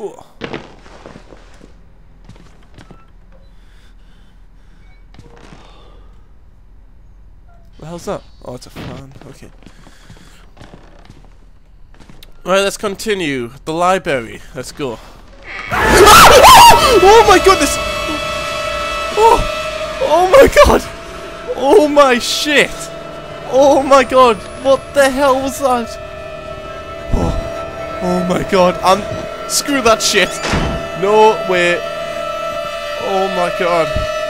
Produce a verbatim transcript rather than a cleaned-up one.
Oh. What the hell's that? Oh, it's a fan. Okay. Right, let's continue. The library. Let's go. Oh my goodness! Oh! Oh my god! Oh my shit! Oh my god! What the hell was that? Oh, oh my god! I'm screw that shit! No way! Oh my god!